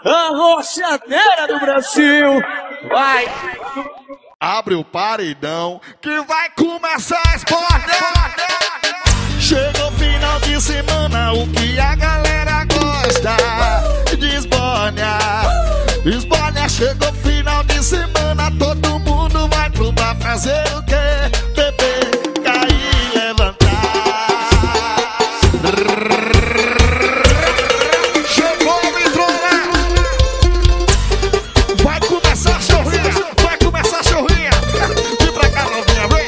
a rochadeira do Brasil. Vai! Abre o paredão que vai começar a esporte. Chega o final de semana, o que a galera gosta de esbórnia. Esbórnia, chega o final de semana, todo mundo vai pro bar fazer o quê? Beber, cair, levantar. Chegou a vitrola. Vai começar a chorrinha, vai começar a chorrinha. Vem pra cá, novinha, vem.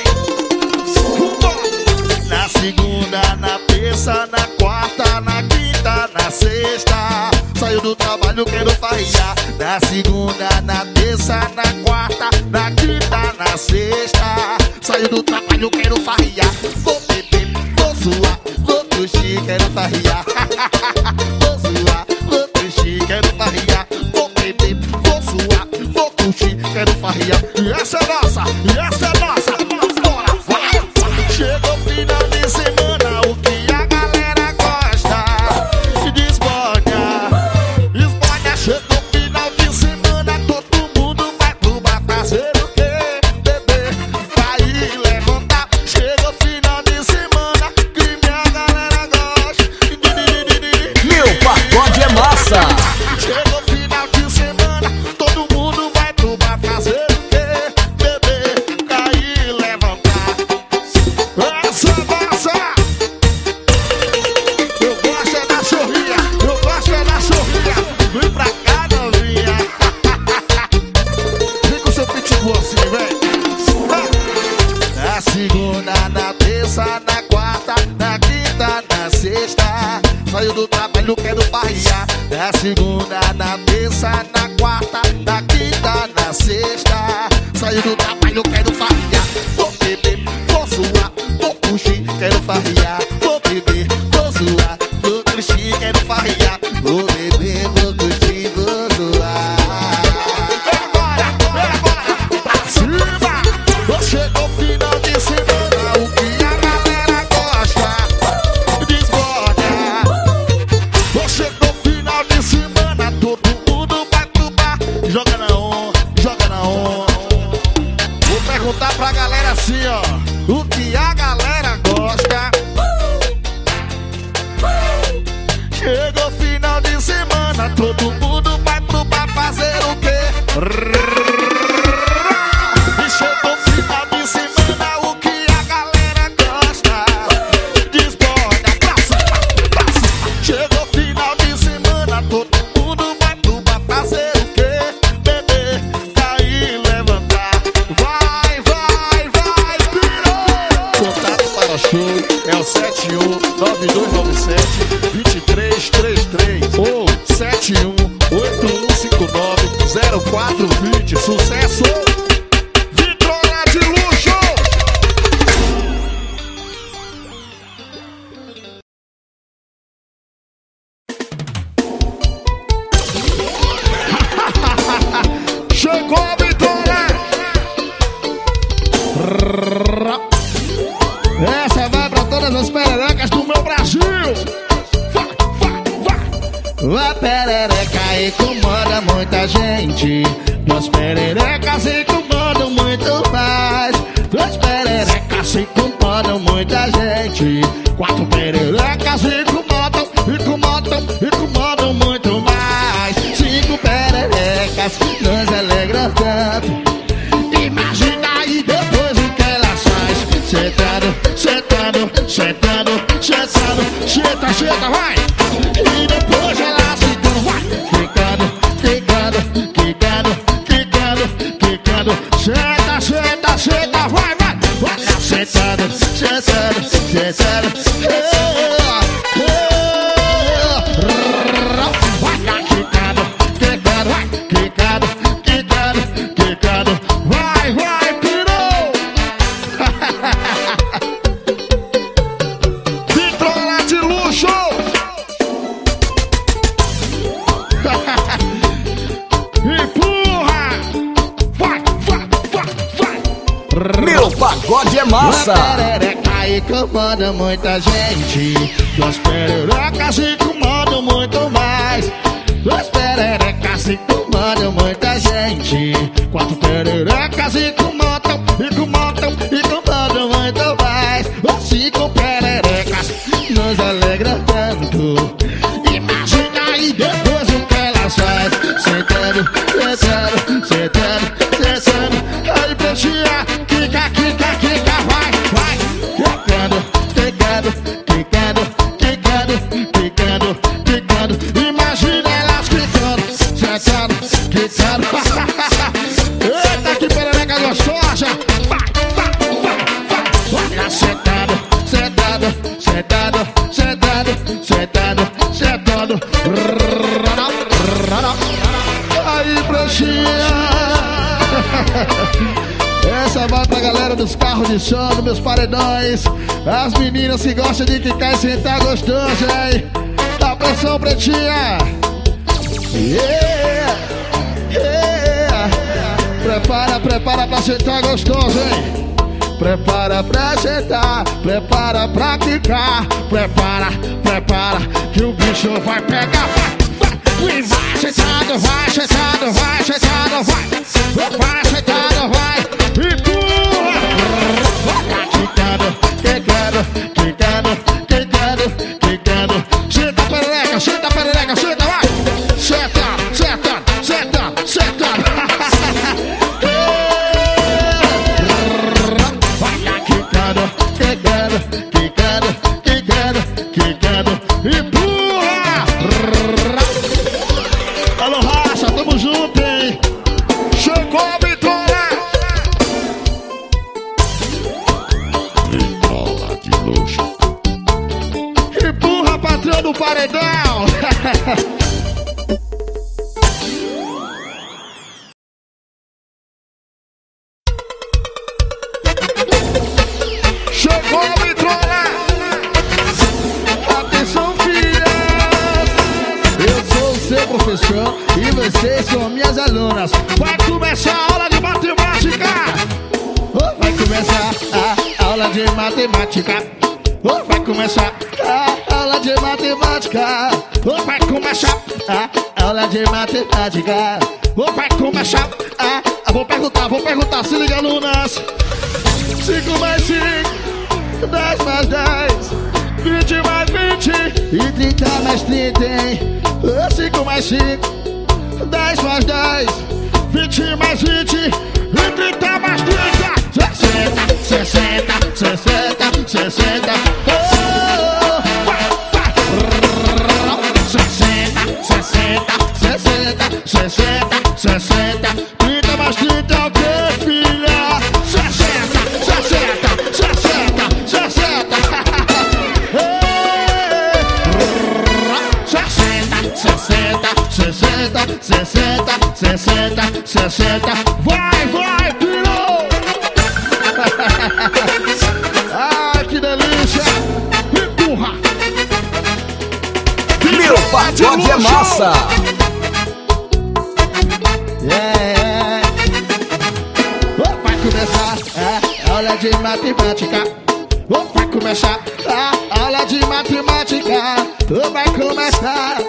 Na segunda, na terça, na quarta, na quinta, na sexta. Saiu do trabalho, quero farrear. Na segunda, na terça, na quarta, na quinta, na sexta. Saiu do trabalho, quero farrear. Vou beber, vou suar, vou curtir, quero farrear. Vou suar, vou curtir, quero farrear. Vou beber, vou suar, vou curtir, quero farrear. E essa é nossa, e essa é nossa. Bora, vai! Chega o final de semana, o que a galera gosta de esbórnia. Esbórnia, chega o final de semana, todo mundo vai pro bar fazer o quê? Beber, cair, levantar. Chega o final de semana, que minha galera gosta. Meu pagode é massa. Chega o final de semana, todo mundo vai pro bar fazer o quê? Beber, cair, levantar. Essa massa! Eu gosto é da chorrinha, eu gosto é da chorrinha. Vem pra cá, novinha. Vem com seu pitbull assim, vem. Na segunda, na terça, na quarta, na quinta, na sexta. Saiu do trabalho, quero farrear. Na segunda, na terça, na quarta, na quinta, na sexta. Saiu do trabalho, quero farrear. Vou beber, vou suar, vou curtir, quero farrear. Vou beber, vou suar, vou curtir, quero farrear. Vou beber, vou curtir, vou suar. Vem agora, pra cima. Chegou o final de semana, o que a galera gosta de esbórnia. Chegou o final de semana, todo mundo vai pro bar. Joga na on, joga na on. Vou perguntar pra galera assim, ó, o que a galera gosta. Chegou o final de semana, todo mundo vai pro bar fazer o quê? E chegou o final de semana, o que a galera gosta de esbórnia. Pra cima. Chegou o final de semana, todo mundo vai pro bar fazer o quê? Beber, cair, levantar. Vai, vai, vai, pirou! Contato para show é o 719297-2333 ou 7181590420. Sucesso! Vitrola de luxo! Chegou a vitória! Essa vai pra todas as pererecas do meu Brasil! Vai, vai, vai! A perereca incomoda muita gente. Duas pererecas incomodam muito mais. Duas pererecas incomodam muita gente. Quatro pererecas incomodam, incomodam, incomodam muito mais. Cinco pererecas nos alegram tanto. Imagina aí depois o que elas faz. Sentando, sentando, sentando, sentando. Senta, senta, vai! E depois elas ficam, vai! Quicando, quicando, quicando, quicando, quicando. Senta, senta, senta, vai, vai! Vai! Sentando, sentando, sentando. Vai, quicando, quicando, vai! Quicando, quicando, quicando. Vai, vai, pirou! Vitrola de luxo! Empurra! Vai, vai, vai, vai! Meu pagode é massa. Uma perereca incomoda muita gente. Duas pererecas incomodam muito mais. Duas pererecas se comandam muita gente. 4 pererecas e comandam, e comandam, e comandam muito mais. 5 pererecas nos alegra tanto. Imagina aí depois o que elas faz. Sentando, sentando, sentando, sentando. Aí peixinha, quica, quica, quica, vai, vai. Quicando, quicando, quicando, quicando, quicando, quicando. Imagina elas quicando, sentando, quicando. Eita, que perereca gostosa. Vai, vai, vai, vai. Olha, sentando, sentando, sentando, sentando, sentando, sentando. Aí, peixinha. Essa vai pra galera dos carros de som, dos meus paredões. As meninas que gostam de quicar e sentar gostoso, hein? Dá pressão, pretinha. Yeah, yeah. Prepara, prepara pra sentar gostoso, hein? Prepara pra sentar, prepara pra quicar. Prepara, prepara, que o bicho vai pegar. Vai, vai sentado, vai sentado, vai sentado, vai. Vai sentado, vai. E pula. Quicando, quicando, quicando, quicando, quicando. Senta perereca, senta perereca, senta, vai. Senta, senta, senta, senta. Vai quicando, quicando, quicando, quicando, quicando. E pula. Alô, raça, tamo junto, hein? Chegou a vitória! Vitrola de luxo. Empurra, patrão do paredão! Chegou a vitrola! Atenção, filhas! Eu sou o seu professor e vocês são minhas alunas. Vai começar a aula de matemática. Vai começar a aula de matemática. Vai começar a aula de matemática. Vai começar a aula de matemática. Vai começar a... Vou perguntar, se liga, alunas. 5 mais 5, 10 mais 10, 20 mais 20 e 30 mais 30, hein? 5 mais 5, 10 mais 10, 20 mais 20 e 30 mais 30. 60, 60, 60, 60. Oh, vai, vai. 60, 60, 60, 60, 60. 30 mais 30 é o que, filha? 60, 60, 60, 60. 60, 60, 60, 60. Vai, vai, pirou! Ai, que delícia! Empurra! Meu pagode é massa! Yeah. Vai começar a aula de matemática. Vai começar a aula de matemática. Vai começar.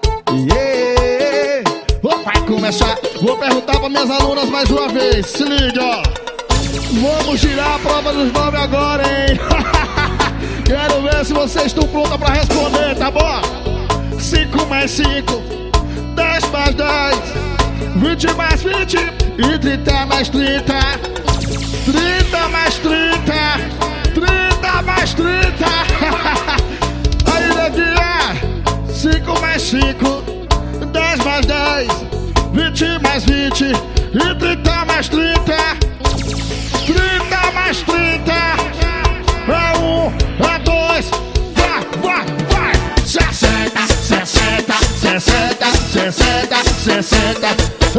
Yeah. Vai começar. Vou perguntar para minhas alunas mais uma vez. Se liga, ó. Vamos girar a prova dos nomes agora, hein? Quero ver se vocês estão prontas para responder, tá bom? 5 mais 5, 10 mais 10, 20 mais 20 e 30 mais 30. 30 mais 30, 30 mais 30. Aí, neguinha. 5 mais 5, 10 mais 10, 20 mais 20 e 30 mais 30. 30 mais 30. É 1, é 2. Vai, vai, vai. 60, 60, 60, 60, 60.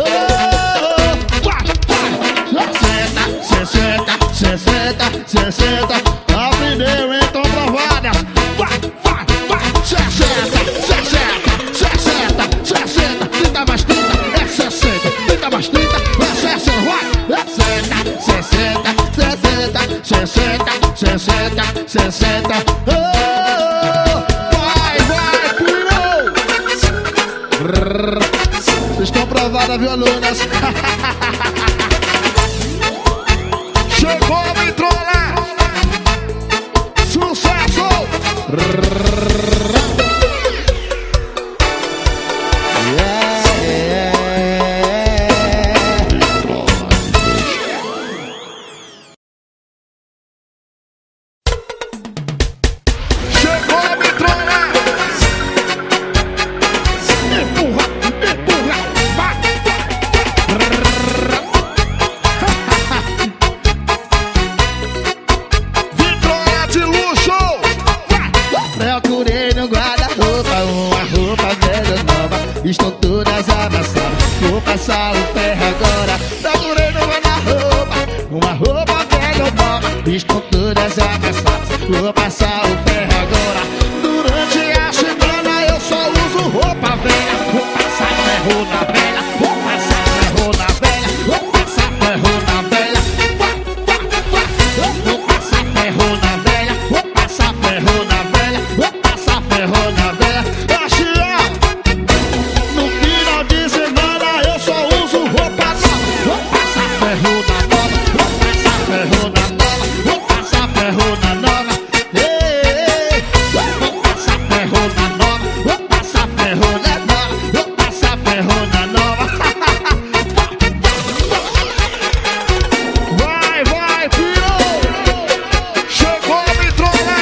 Vai, vai. 60, 60, 60. Aprendeu, então, provadas. Vai, vai, vai. 60, 60, 60, 60. 30 mais 30 é 60. 30 mais 30 é 60. Vai. 60, 60, 60, 60, 60, 60. Vai, vai, pirou! Vocês estão provadas, viu, alunas? Chegou a vitrola! Sucesso! Procurei no guarda-roupa uma roupa velha nova. Estão todas amassadas, vou passar o ferro agora. Procurei no guarda-roupa uma roupa velha nova. Estão todas amassadas, vou passar o ferro agora. Durante a semana eu só uso roupa velha. Vou passar ferro na velha, vou passar ferro na velha, vou passar ferro na velha. Vou passar ferro na velha, vou passar ferro na velha, vou passar ferro na velha. No final de semana eu só uso roupa nova. Vou passar ferro na nova, vou passar ferro na nova, vou passar ferro na nova. Vou passar ferro na nova, vou passar ferro na nova, vou passar ferro na nova. Vai, vai, pirou! Chegou a vitrola!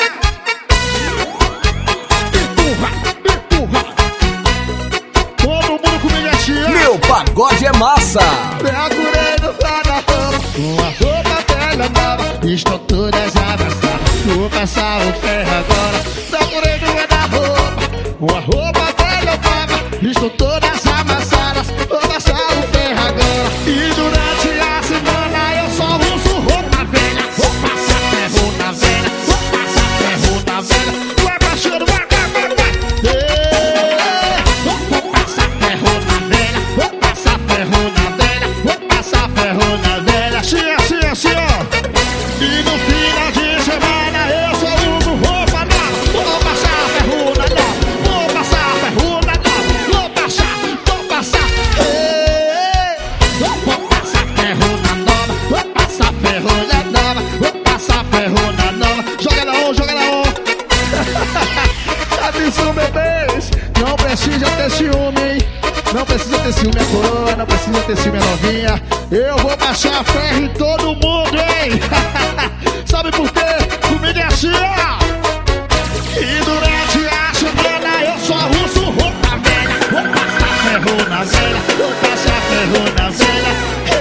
Empurra, empurra! Todo mundo comigo assim, ó! Meu pagode é massa. Procurei no guarda-roupa uma roupa velha nova. Estão todas amassadas, vou passar o ferro agora. Procurei no guarda-roupa uma roupa velha nova. Estão todas amassadas, vou passar o ferro agora. E durante a semana eu só uso roupa velha. Vou passar ferro na velha, vou passar ferro na velha. Vai, parceiro, vai, vai, vai, vai! Vou passar ferro na velha, vou passar ferro na velha, vou passar ferro na velha. Assim, assim, assim, ó! E no final de semana eu só uso roupa nova. Vou passar ferro na nova, vou passar ferro na nova, vou passar, vou passar. Vou passar ferro na nova, vou passar ferro na nova, vou passar ferro na nova. Joga na on, joga na on! Atenção, bebês! Não precisa ter ciúme, hein? Não precisa ter ciúme a coroa, não precisa ter ciúme a novinha. Eu vou passar ferro em todo mundo, hein? Sabe por quê? Comigo é assim, ó! E durante a semana eu só uso roupa velha. Vou passar ferro na velha, vou passar ferro na velha.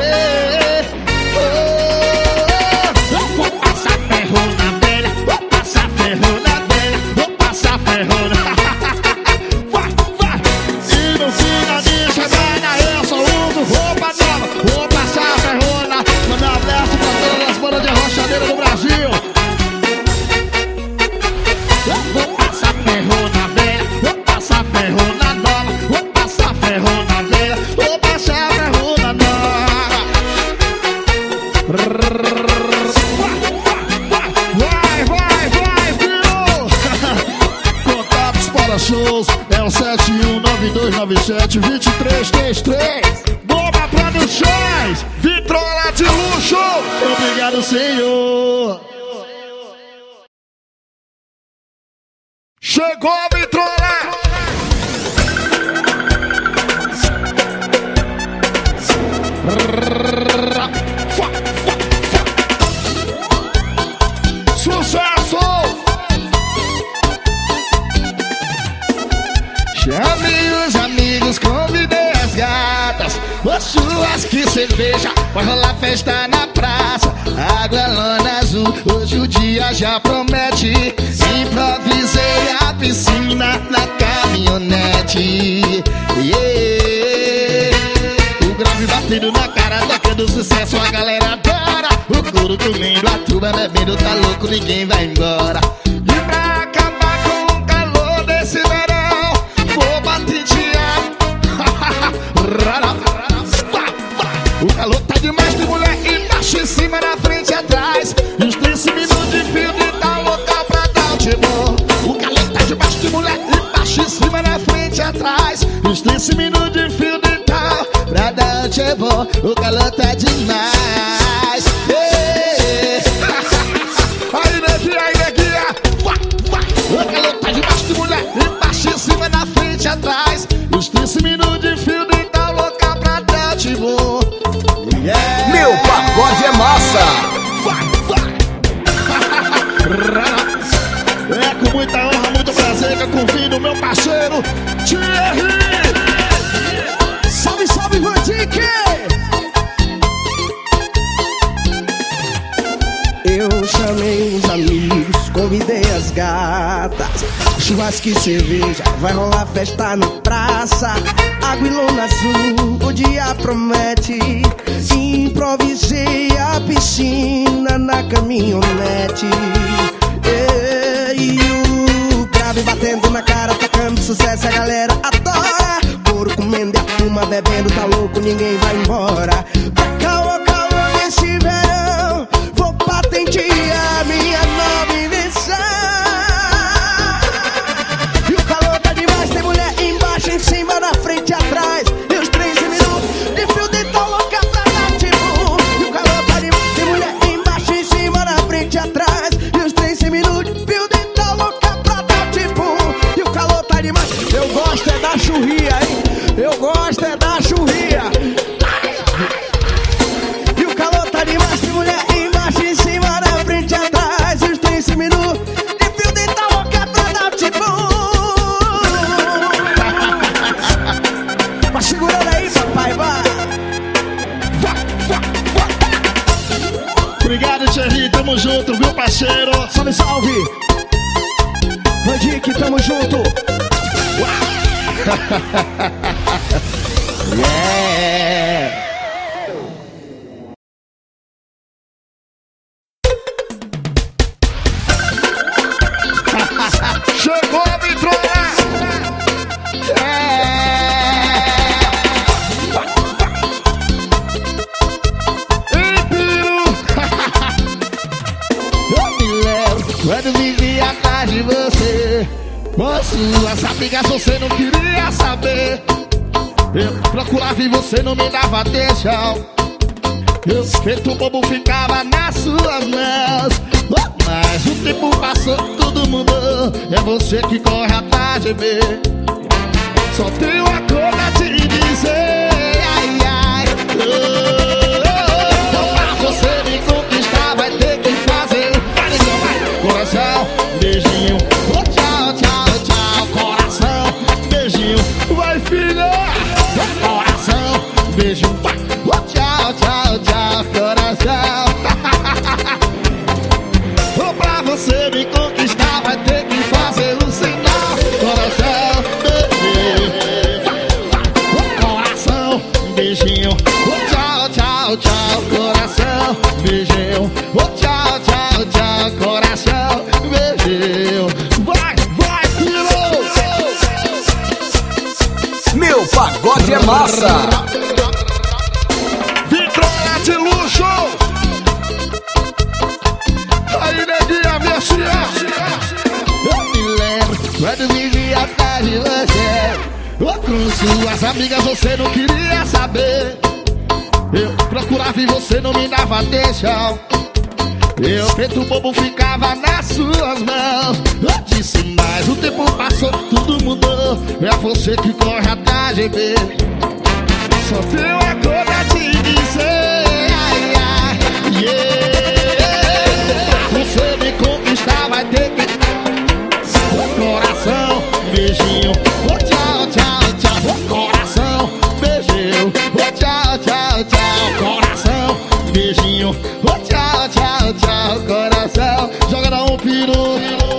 Vou passar ferro na velha, vou passar ferro na velha, vou passar ferro na Vai, vai! E no final de semana eu só uso roupa nova. Vou passar ferro na... Manda um abraço pra todas as bandas de arrochadeira do Brasil. Vou passar ferro na velha, vou passar ferro na nova, vou passar ferro na velha, Vou passar ferro na nova. Vai, vai, vai, virou! Contatos para shows é o 7192972333. Bomba Produções, vitrola de luxo. Obrigado, senhor. Chegou a vitrola. Sucesso! Chame os amigos, convidei as gatas. O churrasco, cerveja, vai rolar festa na praça. Água, lona azul, hoje o dia já promete. Improvisei a piscina na caminhonete. Yeah. O grave batendo na cara, tocando sucesso, a galera adora. O couro comendo, a tuba bebendo, tá louco, ninguém vai embora. E pra acabar com o calor desse verão, vou batetear. O calor tá demais de mulher embaixo, em cima, na frente e atrás. E os 15 minutos de fio de tal local pra dar o timão. O calor tá demais de mulher embaixo, em cima, na frente e atrás. Os 13 minutos de fio dental pra dar é bom, o calor tá demais. A energia, o calor tá debaixo de mulher, embaixo, em cima, na frente, atrás. Os 13 minutos de fio dental louca pra dar de bom. Meu pagode é massa. É com muita honra, muito prazer que eu convido o meu parceiro Thierry. Salve, salve, Vandique! Eu chamei os amigos, convidei as gatas. Churrasco e cerveja, vai rolar festa na praça. Água e lona azul, o dia promete. Improvisei a piscina na caminhonete. E o grave batendo na cara, tocando sucesso, a galera adora. Couro comendo a turma, bebendo, tá louco, ninguém vai embora. Calma, calma nesse verão, vou patentear minha nova invenção. E o calor tá demais, tem mulher embaixo, em cima, na frente e atrás. E os 13 minutos de fio dental louca pra dar tipo. E o calor tá demais, tem mulher embaixo, em cima, na frente e atrás. E os 13 minutos de fio dental louca pra dar tipo. E o calor tá demais. Eu gosto é da churria, hein? Eu gosto é da churria. E o calor tá demais, tem mulher embaixo, em cima, na frente e atrás. E os 13 minutos de fio dental louca pra dar tipo. Vai segurando aí, papai, vai. Obrigado, Thierry, tamo junto, viu, parceiro? Salve, salve. Vandique, tamo junto. Yeah! Chegou a vitrola! Ei, Piro! Eu me lembro quando vivi atrás de você. Com suas amigas você não queria saber. Eu procurava e você não me dava atenção. Eu feito bobo ficava nas suas mãos. Mas o tempo passou, tudo mudou. É você que corre atrás de mim. Só tenho uma coisa a te dizer. Ai, ai, pra você me conquistar vai ter que fazer. Vai, então vai, coração, beijinho. Tchau, tchau, tchau, coração, beijinho. Vai, filha, coração, beijinho. Vai, tchau, tchau, tchau, coração. Pra você me conquistar vai ter que fazer um sinal. Coração, beijinho. Coração, beijinho. Tchau, tchau, tchau, coração, beijinho. Tchau, tchau, tchau, coração, beijinho. Vai, vai, filho. Meu pagode é massa. Vitrola de luxo. Aí, neguinha, minha senhora. Eu me lembro quando vivia atrás de você. Com suas amigas você não queria saber. Eu procurava e você não me dava atenção. Eu feito bobo ficava nas suas mãos. Eu disse, mas o tempo passou, tudo mudou. É você que corre atrás de mim. Só tenho uma coisa a te dizer. Ai, ai, yeah. Você me conquistar vai ter que. Coração, beijinho. Tchau, tchau, tchau. Coração, beijinho. Tchau, tchau, tchau. Coração, beijinho. Tchau, tchau, tchau. Coração. Joga na um piru.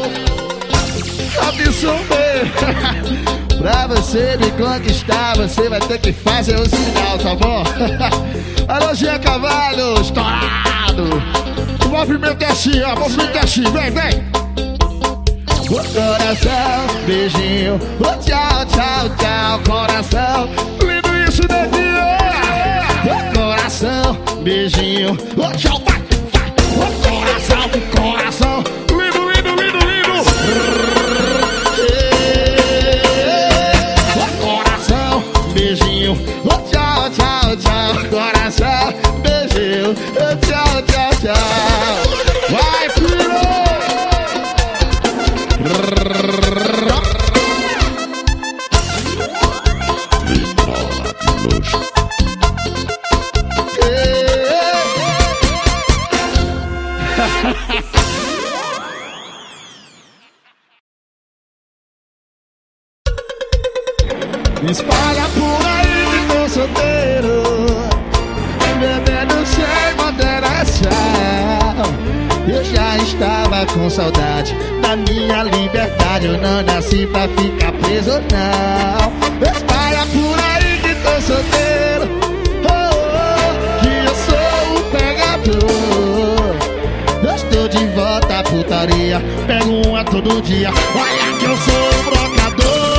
Absorver. Pra você me conquistar, você vai ter que fazer o sinal, tá bom? Alô, Jean Cavalho, estourado. O movimento é assim, ó, o movimento é assim, vem, vem. Coração, beijinho. Tchau, tchau, tchau, coração. Lindo isso daqui, ó. Coração, beijinho. Tchau, vai, vai. Coração, coração. Lindo, lindo, lindo, lindo. Coração, beijinho. Oh, tchau, tchau, tchau, coração, beijinho. Oh, tchau, tchau, tchau. Vai, filho! Espalha por aí que tô solteiro, bebendo sem moderação. Eu já estava com saudade da minha liberdade. Eu não nasci pra ficar preso, não. Espalha por aí que tô solteiro, que eu sou o pegador. Eu estou de volta à putaria, pego uma todo dia. Olha que eu sou o brocador.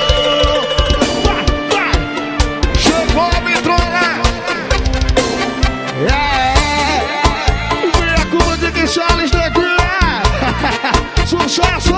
Charles Neguinha, sucesso!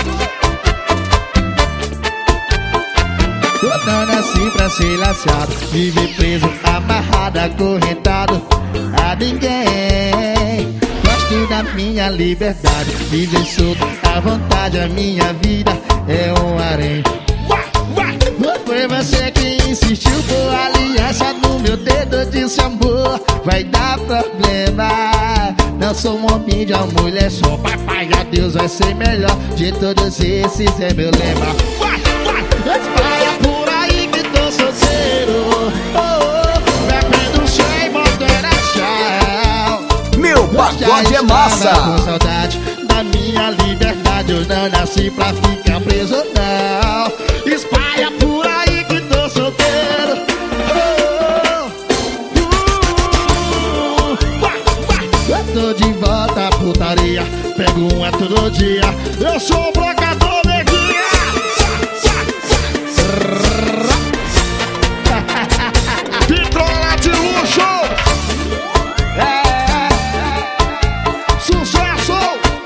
Eu não nasci pra ser laçado, viver preso, amarrado, acorrentado a ninguém. Gosto da minha liberdade, viver solto à vontade. A minha vida é um harém. Foi você que insistiu, por aliança no meu dedo. Disse amor, vai dar problema. Não sou um homem de uma mulher só. Papai, a Deus vai ser melhor. De todos esses é meu lema. Espalha por aí que tô solteiro, bebendo sem moderação. Meu pagode é massa. Com saudade da minha liberdade. Eu não nasci pra ficar preso, não. Espalha por aí que tô solteiro, eu tô de volta à putaria, pego uma todo dia. Eu sou o brocador, neguinha. Vitrola de luxo, sucesso.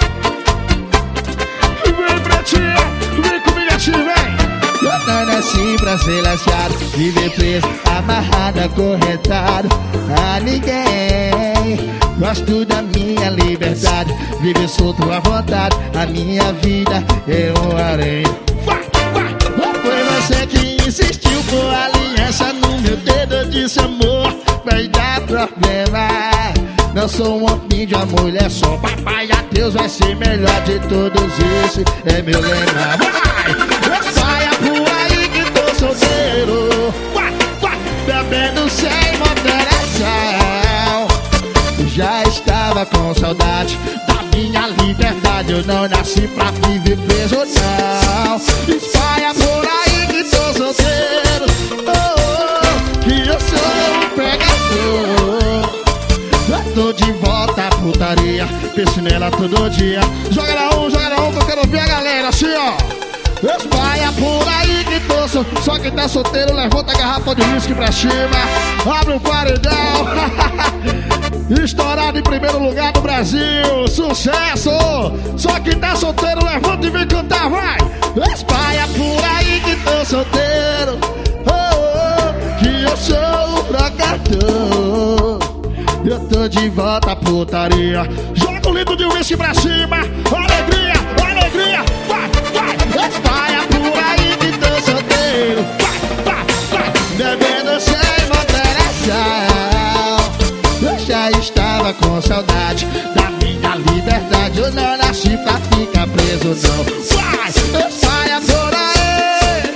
Vem, pretinha, vem comigo assim, vem. Eu não nasci pra ser laçado, viver preso, amarrado, acorrentado a ninguém. Gosto da minha liberdade, viver solto à vontade. A minha vida é um harém. Foi você que insistiu, por aliança no meu dedo. Eu disse amor, vai dar problema. Não sou um homem de uma mulher só. Papai, a Deus vai ser melhor. De todos esses é meu lema. Vai, saia por aí que tô solteiro, bebendo sem moderação. Já estava com saudade da minha liberdade. Eu não nasci pra viver preso, não. Espalha por aí que tô solteiro, que eu sou o pegador. Eu tô de volta à putaria, penso nela todo dia. Joga na um, que eu quero ver a galera assim, ó. Espalha por aí que tô solteiro. Só quem tá solteiro levanta a garrafa de whisky pra cima, abre o paredão. Estourado em primeiro lugar no Brasil, sucesso! Só quem tá solteiro levanta e vem cantar, vai! Espalha por aí que tô solteiro, que eu sou o brocador. Eu tô de volta à putaria, joga o litro de whisky pra cima. Alegria, alegria, vai, vai! Espalha por aí que tô solteiro, vai, bebendo sem moderação. Eu já estava com saudade da minha liberdade. Eu não nasci pra ficar preso, não. Vai, espalha por aí.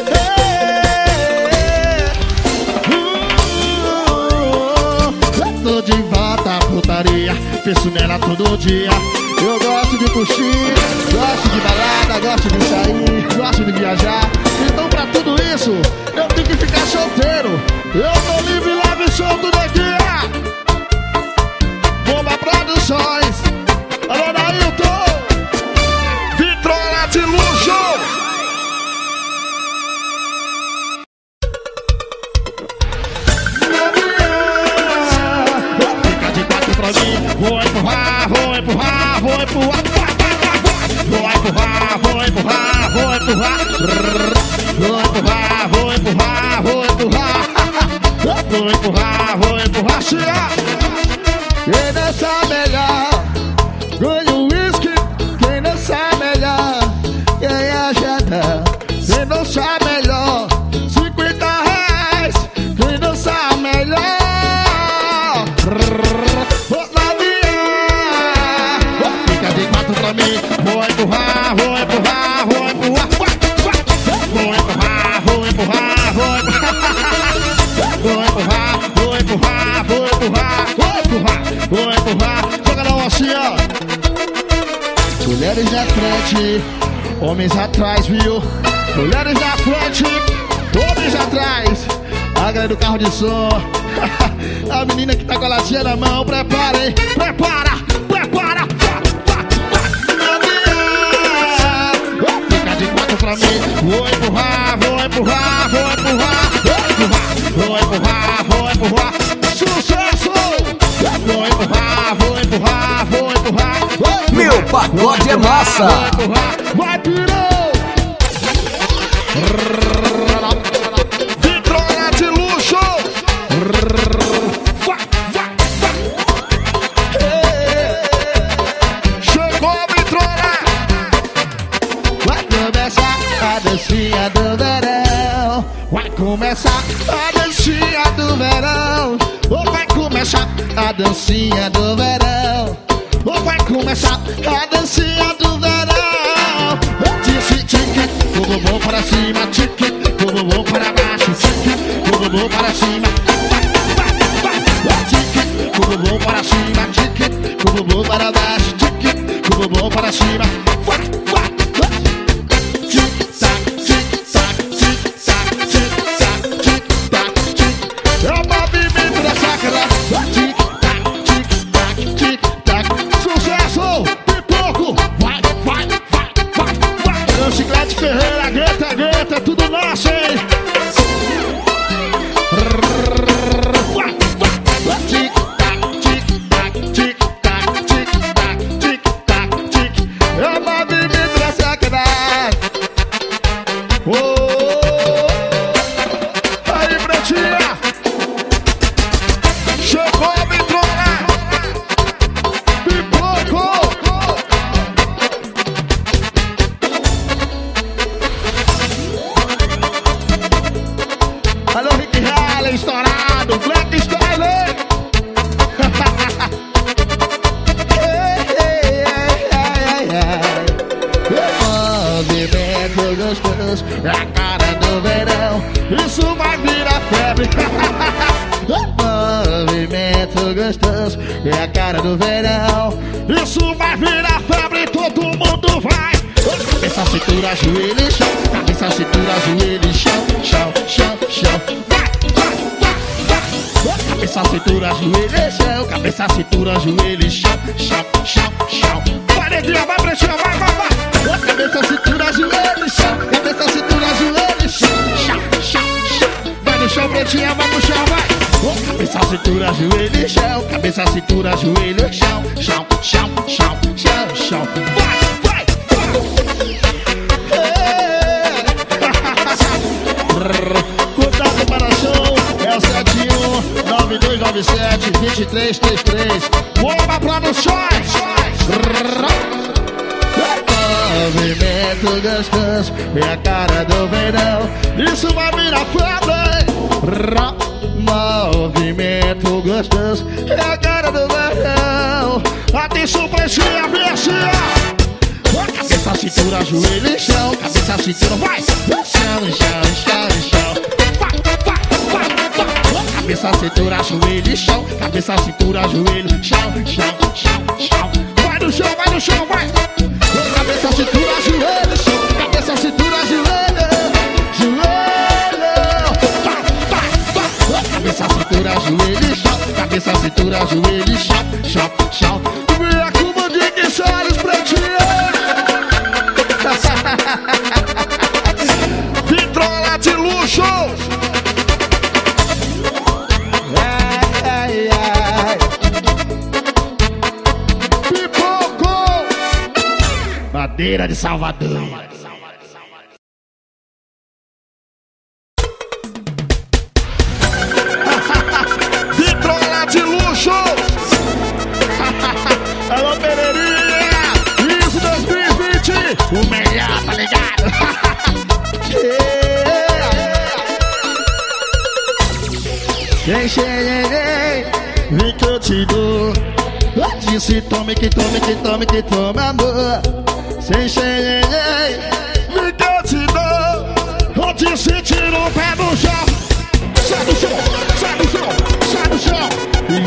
Eu tô de volta à putaria, penso nela todo dia. Eu gosto de curtir, gosto de balada, gosto de sair, gosto de viajar. Então pra tudo isso, eu tenho que ficar solteiro. Eu tô livre, leve e solto daqui. Bomba Produções, alô Nailton, Vitrola de luxo. Fica de quatro pra mim, vou empurrar, vou empurrar, vou empurrar. Vou empurrar, vou empurrar, vou empurrar. Vou empurrar, vou empurrar, vou empurrar. vou empurrar, sim, quem dança melhor ganha um whisky, quem dança melhor ganha janta, quem dança melhor R$50, quem dança melhor fica de quatro pra mim, vou empurrar, joga na oncinha. Mulheres na frente, homens atrás, viu? Mulheres na frente, homens atrás. A galera do carro de som. A menina que tá com a latinha na mão, prepara, hein? Prepara. Fica de quatro pra mim. Vou empurrar. Sucesso! Vou empurrar. Meu pagode é massa. Vai, pirou! Vitrola de luxo! Vai! Chegou a vitrola! Vai começar a dancinha do verão. Vai começar a dancinha do verão. Vai começar a dancinha do verão. Vai começar a dancinha do verão. Disse tique, o bumbum para cima, tique, o bumbum para baixo, tique, o bumbum para cima. Tique, o bumbum para cima, tique, o bumbum para baixo, tique, o bumbum para cima. É o movimento da sacra. Sucesso, pipoco. Vai. Chiclete Ferreira, Greta, tudo nosso, hein? É o movimento da sacra. Aí, Pretinha. Chegou a vitrola. Pipoco. Alô, Rick Haley, estourado. Black Style. Movimento gostoso, é a cara do verão. Isso vai virar febre. Movimento gostoso, é a cara do verão. Isso vai virar febre, todo mundo vai. Cabeça, cintura, joelho, chão. Cabeça, cintura, joelho, chão. Vai. Cabeça, cintura, joelho, chão. Cabeça, cintura, joelho, chão. Vai, neguinha, vai, Pretinha, vai. Cabeça, cintura, joelho, chão. Cabeça, cintura, joelho, chão. Vai no chão, Pretinha, vai no chão, vai. Cabeça, cintura, joelho, chão. Cabeça, cintura, joelho, chão. Vai. Contato para show é o 71-9297-2333. Bomba Produções. Movimento gostoso é a cara do verão. Isso vai virar febre. Movimento gostoso é a cara do verão. Atenção, Pretinha, vem assim, ó. Cabeça, cintura, joelho, chão. Cabeça, cintura, vai. Chão. Vai. Cabeça, cintura, joelho, chão. Cabeça, cintura, joelho, chão. Vai no chão, vai. Cabeça, cintura, joelho, chão. Cabeça, cintura, joelho. Vai. Cabeça, cintura, joelho, chão. Cabeça, cintura, joelho, chão. Vem com o Dick Salles, Pretinha. Vitrola de luxo. Ai. Pipoco. Madeira de Salvador. Sem xererê, vem que eu te dou. Eu disse tome que tome, que tome, que tome, amor. Sem xererê, vem que eu te dou. Eu disse tira o pé do chão. Sai do chão, sai do chão, sai do chão. E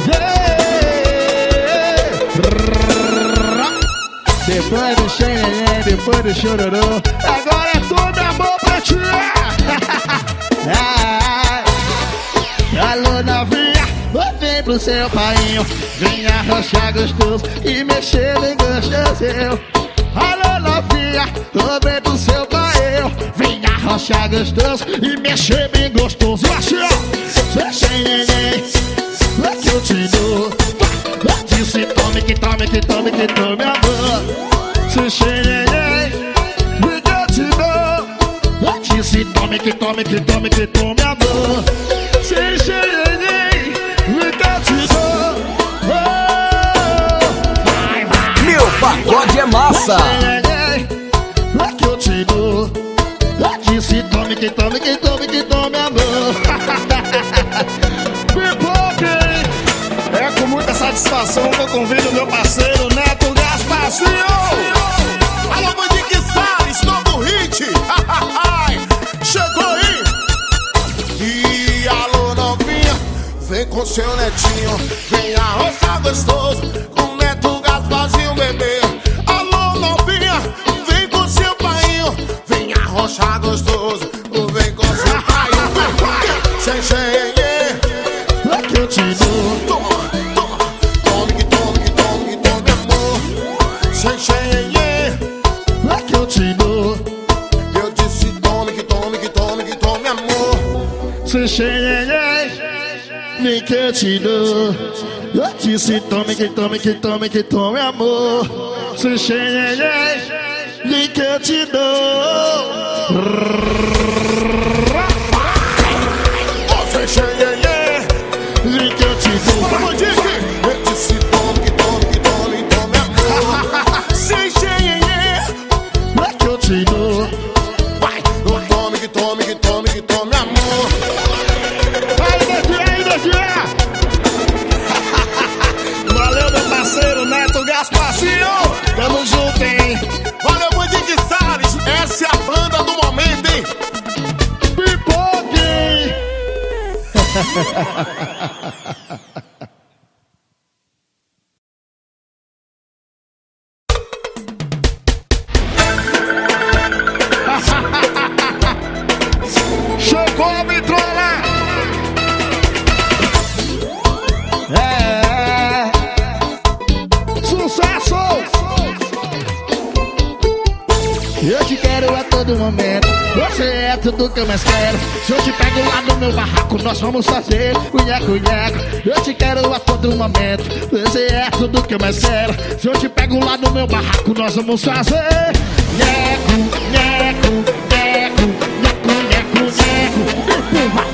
vem. Depois do xererê, depois do chororô, agora é tudo amor pra ti. Alô novinha, vem pro seu painho, vem arrochar gostoso e mexer bem gostoso. Alô novinha, vem pro seu painho, vem arrochar gostoso e mexer bem gostoso. Assim ó, sem neném, é que eu te dou. Disse tome que tome, que tome, que tome amor. Sem neném, é que eu te dou. Disse tome que tome, que tome, que tome amor. Sem xererê, me que eu te dou. Vai, vai. Meu pagode é massa. É que eu te dou. Eu disse tome que tome, que tome, que tome amor. Pipoquei. É com muita satisfação que eu convido meu parceiro Neto Gasparzinho. Alô, Mandique Salles, novo hit. Chegou aí. E alô, novinha, vem com seu netinho, vem arrochar gostoso com Neto Gasparzinho, bebê. Alô, novinha, vem com seu painho, vem arrochar gostoso, vem com seu painho. Sem xererê, É que eu te dou. toma, toma, tome que tome, que tome, que tome amor. Sem xererê, É que eu te dou. eu disse tome que tome, que tome, que tome amor. Sem xererê, vem que eu te dou. Eu disse tome que tome, que tome, que tome amor. Sem xererê, vem que eu te dou. Sem xererê, Vem que eu te dou. bora, Mandique. Eu disse tome que tome, que tome, que tome amor. Sem xererê, É que eu te dou. vai, tome que tome, que tome, que tome amor. Aí, Dedé! Valeu, meu parceiro Neto Gasparzinho. Tamo junto, hein? Valeu, Mandique Salles, essa é a banda do momento, hein? Pipoquei! Chegou a vitrola! É sucesso! Eu te quero a todo momento, você é tudo que eu mais quero. Se eu te pego lá no meu barraco, nós vamos fazer cunhaco. Eu te quero a todo momento, você é tudo que eu mais quero. Se eu te pego lá no meu barraco, nós vamos fazer nheco, nheco, nheco, nheco, nheco, nheco. Empurra,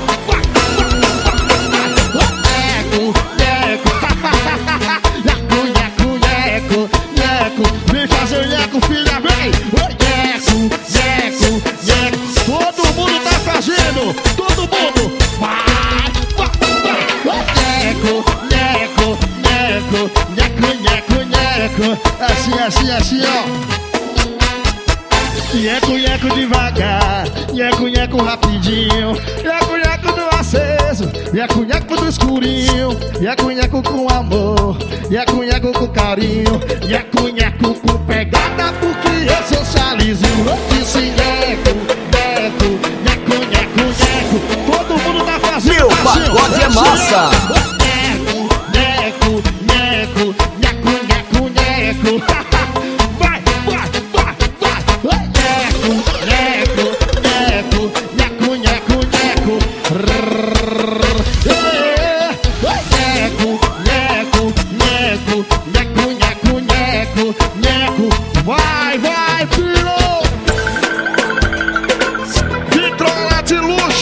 nheco, nheco, nheco, nheco. Vem fazer nheco, filha, vem. Nheco, nheco. Todo mundo tá fazendo, todo mundo. Vai, vai. Nheco, nheco, nheco, nheco, nheco, nheco. Assim, ó. Nheco, nheco devagar, nheco, nheco rapidinho, nheco, nheco do aceso, nheco, nheco do escurinho, nheco, nheco com amor, nheco, nheco com carinho, nheco, nheco com pegada, porque eu sou Salizinho. Eu disse nheco, nheco, nheco, nheco, nheco. Todo mundo tá fazendo. Meu pagode é massa. Nheco, nheco, nheco, nheco, nheco, nheco. Vai, vai, vai, vai. Nheco, nheco, nheco, nheco, nheco, nheco. Nheco, nheco, nheco, nheco, nheco, nheco, nheco. Vai, vai, pirou. Vitrola de luxo.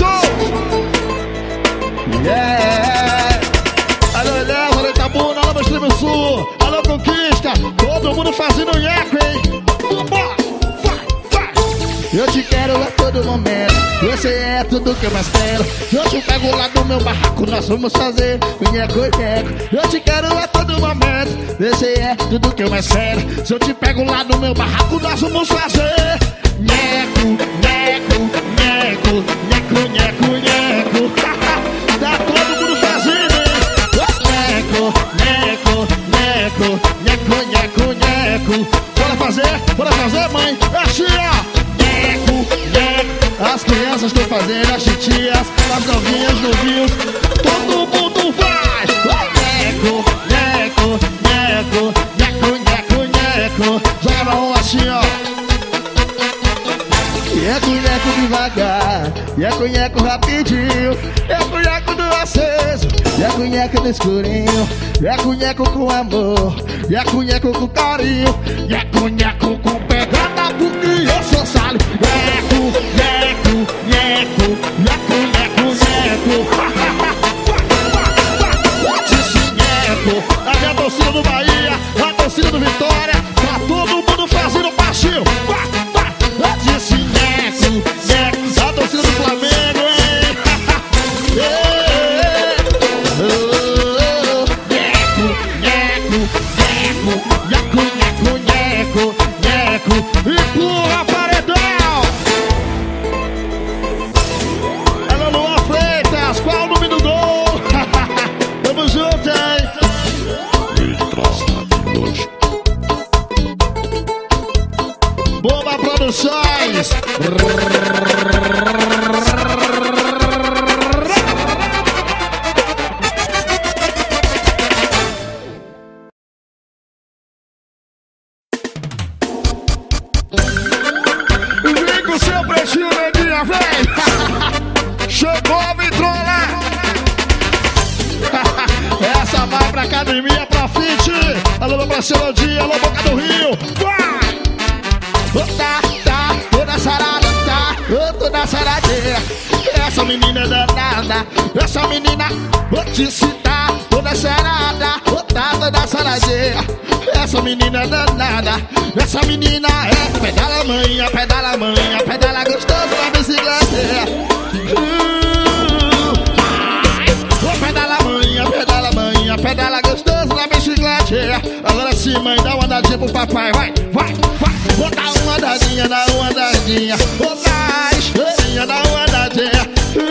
Yeah. Alô, Léo, alô, Itabuna, alô, Extremo Sul, alô, Conquista. Todo mundo fazendo nheco, hein? Vambora, vai, vai. Eu te quero a todo momento, Você é tudo que eu mais quero. Eu te pego lá do meu barraco, nós vamos fazer nheco, nheco. Eu te quero a todo momento. Você é tudo que eu mais quero. Se eu te pego lá do meu barraco, nós vamos fazer nheco, nheco, nheco, nheco, nheco, nheco. Tá todo mundo fazendo, hein? Nheco, nheco, nheco, nheco, nheco, nheco. Bora fazer, mãe. Assim, ó. Nheco, nheco. As crianças estão fazendo, as titias, as novinhas, novinhos. Todo mundo faz. Nheco, nheco, nheco, nheco, nheco, nheco. Joga na mão assim, ó. Nheco, nheco devagar, nheco, nheco rapidinho. Nheco, nheco do aceso, nheco, nheco no escurinho. Nheco, nheco com amor, nheco, nheco com carinho. Nheco, nheco com pegada porque eu sou salho. Nheco, nheco, nheco, nheco, nheco, nheco. Disse nheco, a minha torcida do Bahia, a torcida do Vitória. Tá todo mundo fazendo passinho. Disse nheco, nheco, a torcida do Flamengo, hein? Nheco, nheco, nheco, nheco. Empurra paredão. Ela Luan Freitas, qual o nome do gol? Tamo junto, hein? Bomba Produções. Vem com seu pretinho, neguinha, vem! Chegou a vitrola! Essa vai pra academia, pra fit! Alô, pra Celodinha, alô, Boca do Rio! Vai! Tá, toda sarada, tá, toda saradinha. Essa menina é danada, essa menina, vou te citar, toda sarada, tá, toda saradinha. Essa menina é danada, essa menina é pedala manha, pedala manha, pedala gostoso na bicicleta. Pedala manha, pedala manha, pedala gostoso na bicicleta. Agora sim, mãe, dá uma andadinha pro papai, vai, vai, vai. Vou dar uma andadinha, dá uma andadinha. Vou dar a estrelinha, dá uma andadinha.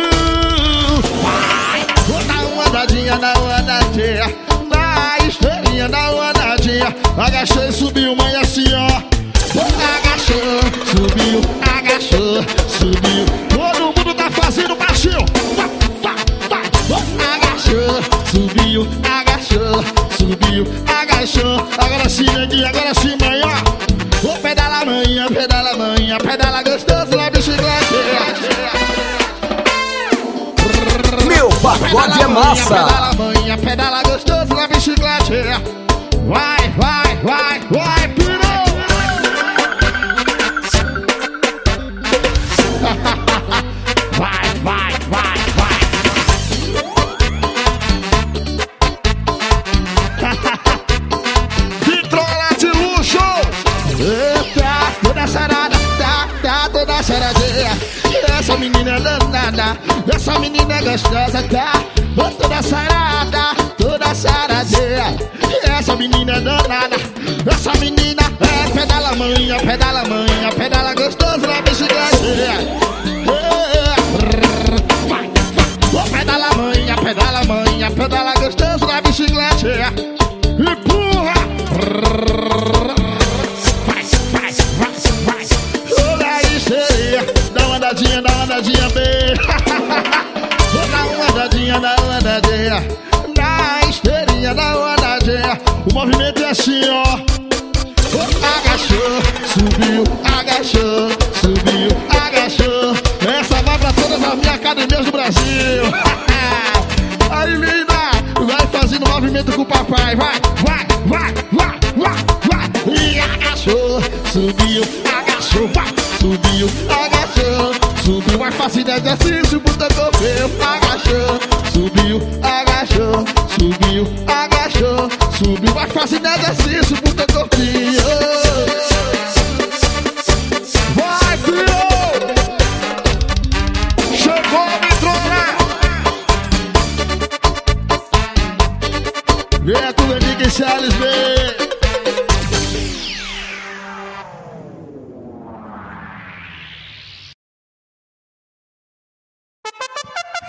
Vai. Vou dar uma andadinha, dá uma andadinha. Dá a estrelinha, dá uma andadinha. Agachei, subiu, mãe, assim, ó. Agachou, subiu, agachou, subiu. Todo mundo tá fazendo baixinho. Vai, vai, vai. Agachou, subiu, agachou, subiu, agachou. Agora sim, neguinho, agora sim, mãe, ó. Vou pedala manhã, pedala manhã, pedala gostoso na bicicleta. Meu pagode é massa. Pedala manhã, pedala gostoso na bicicleta. Vai, vai, vai, vai, pirou. Vai, vai, vai, vai. Vitrola de luxo. Tá toda sarada, tá toda saradinha. Essa menina é danada, essa menina é gostosa, tá toda sarada, toda saradinha. Essa menina é danada, essa menina é pedala manhã, pedala manhã, pedala gostoso na bicicleta. Vai, vai, pedala manhã, pedala manhã, pedala gostoso na bicicleta. Empurra. Dá uma andadinha bem. Vou dar uma andadinha, dá uma andadinha. Na esteirinha, dá uma andadinha. O movimento é assim, ó. Agachou, subiu, agachou, subiu, agachou. Essa vai pra todas as minhas academias do Brasil. Aí, linda, vai fazendo movimento com o papai. Vai, vai, vai, vai, vai, vai. E agachou, subiu, agachou, vai. Subiu, agachou, subiu, mais fácil de exercício, puta correu. Agachou, subiu, agachou, subiu, agachou, subiu, mais fácil de exercício, puta correu. Vai, filho!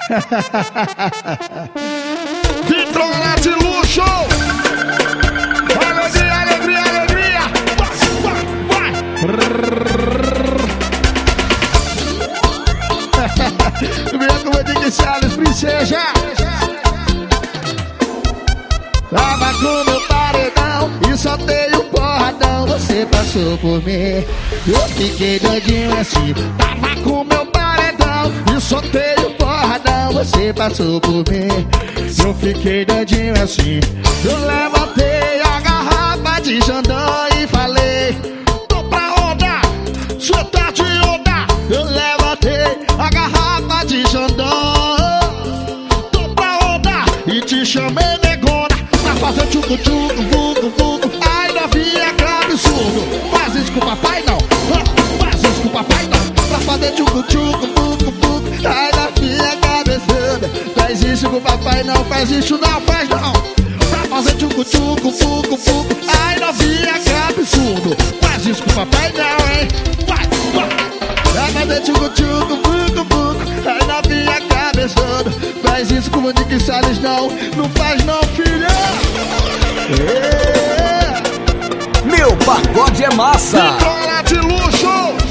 Vitrola de luxo. Alegria, alegria, alegria. Vai. Vem com o Dick Salles, princesa. Tava com meu paredão e soltei o porradão. Você passou por mim, eu fiquei doidinho assim. Tava com meu paredão e soltei o porradão. Você passou por mim, eu fiquei doidinho assim. Eu levantei a garrafa de Xandão e falei: tô pra rodar, cê tá de onda. Eu levantei a garrafa de Xandão, tô pra rodar e te chamei negona. Fazer tchucu-tchucu, vucu-vucu. Ai, novinha, que absurdo. Faz isso com o papai, não. Faz isso com o papai, não. Pra fazer tchucu-tchucu, vucu-vucu. Ai, novinha, cabeçuda. Faz isso com o papai, não. Faz isso, não, faz não. Pra fazer tchucu-tchucu, vucu-vucu. Ai, novinha, que absurdo. Faz isso com o papai, não, hein. Vai. Pra fazer tchucu-tchucu, vucu-vucu. Ai, novinha, cabeçuda. Faz isso com o Dick Salles, não. Não faz não, filha. Meu pagode é massa. Vitrola de luxo.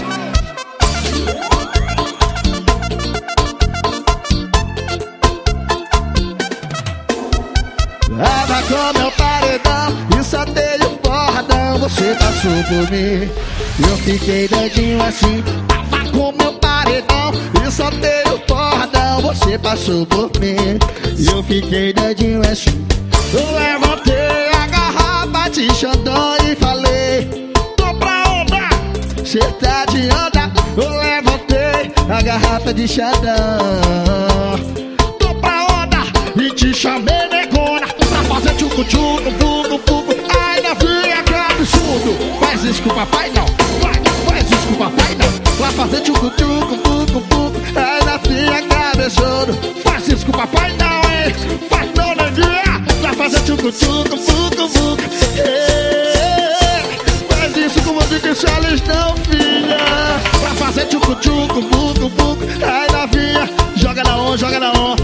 Tava com meu paredão e soltei o porradão. Você passou por mim, eu fiquei doidinho assim. Tava com meu paredão e soltei o porradão. Você passou por mim, eu fiquei doidinho assim. Eu levantei a garrafa de Xandão e falei: tô pra onda, cê tá de onda. Eu levantei a garrafa de Xandão, Tô pra onda e te chamei negona. Pra fazer tchucu-tchucu, vucu-vucu. ai, novinha, que absurdo. Faz isso com o papai, não. Faz isso com o papai, não. Pra fazer tchucu-tchucu, vucu-vucu. Ai, novinha, cabeçudo. Faz isso com o papai, não, hein. Faz não, neguinha. Pra fazer tchucu-tchucu, vucu-vucu. Faz isso com o Dick Salles, não, filha. Pra fazer tchucu-tchucu, vucu-vucu. Ai, novinha, joga na on, joga na on.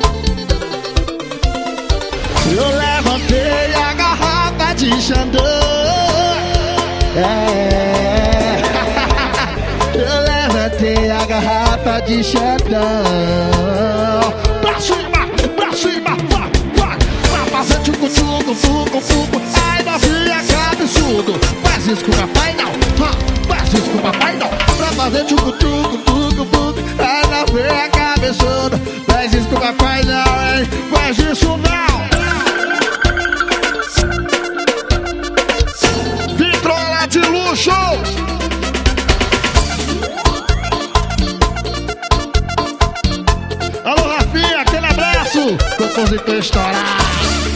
Eu levantei a garrafa de Xandão. Eu levantei a garrafa de Xandão. Pra cima, vai. Pra fazer tchucu-tchucu, vucu-vucu. Ai, novinha, que absurdo. Faz isso com o papai, não. Faz isso com o papai, não. Pra fazer tchucu-tchucu, vucu-vucu. Ai, novinha, cabeçuda. Faz isso com o papai, não, hein. Faz isso não. Vitrola de luxo. Alô, Rafinha, aquele abraço. Compositor estourado.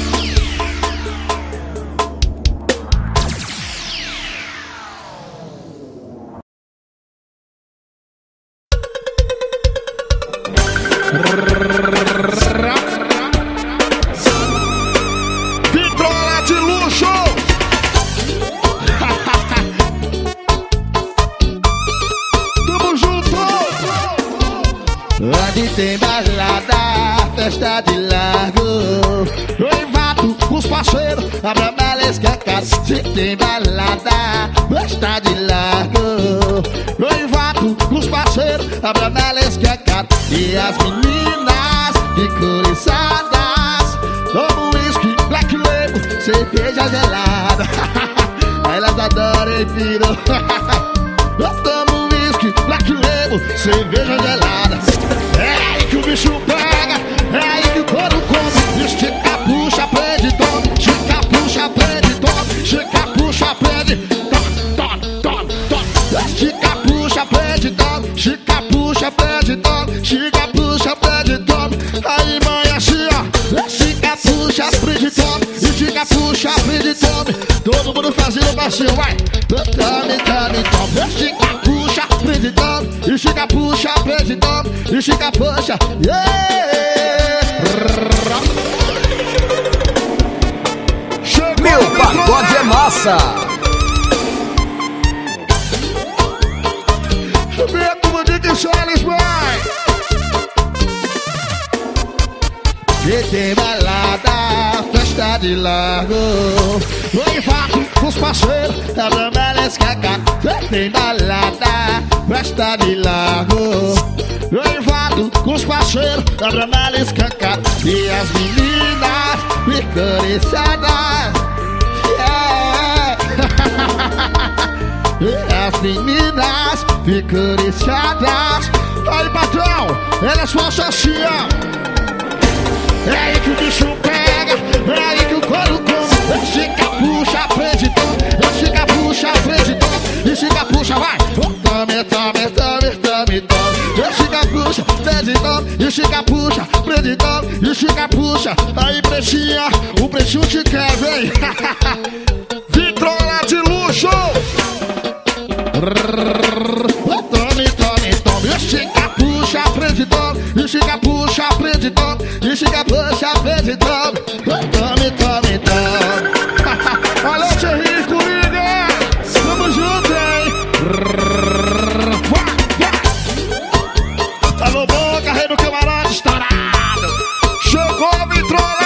Vitrola de luxo. Tamo junto. Onde tem balada, festa de largo. Noivado com os parceiros. A Bramelesca é cara. Se tem balada, festa de largo. Noivado com os parceiros. A Bramelesca é cara. E as meninas licoriçadas tomam whisky, black label, cerveja gelada. Elas adoram, hein, filho. Eu tomo whisky, black label, cerveja gelada. É aí que o bicho pega, é aí que o couro come. Estica, puxa, prende, tome. Estica, puxa, prende, tome. Estica, puxa, prende, tome. Estica, puxa, prende, tome. Estica, puxa, prende, tome. Estica, puxa, prende, tome. Aí, mãe, assim, ó. Estica, puxa, prende, tome. Estica, puxa, prende, tome. Todo mundo fazendo baixinho, vai. Tome. Estica, puxa, prende, tome. Estica, puxa, prende, tome. Estica, puxa, Meu pagode é massa. Vem com o Dick Salles, vai. E tem balada, festa de largo. Noivado com os parceiros, a Brahma escaca. E tem balada, festa de largo. Noivado com os parceiros, a Brahma escaca. E as meninas ficam eriçadas. E as meninas ficam eriçadas. Aí, patrão, ela é sua chacinha. É aí que o bicho pega, é aí que o couro come. Estica, puxa, prende, toma. Estica, puxa, prende, toma. Estica, puxa, vai. Tome, tome, tome, tome, tome. Estica, puxa, prende, toma. Estica, puxa, prende, toma. Estica, puxa. Aí, prechinha, o prechinho te quer, vem. Vitrola de luxo. Tome, tome, tome. Estica, puxa, prende, tome. Estica, puxa, prende, tome. Estica, puxa, prende, tome. Tome, tome, tome. Alô, Thierry, comigo. Vamos junto, hein. Alô, boca, rei do camarada estourado. Chegou a vitrola.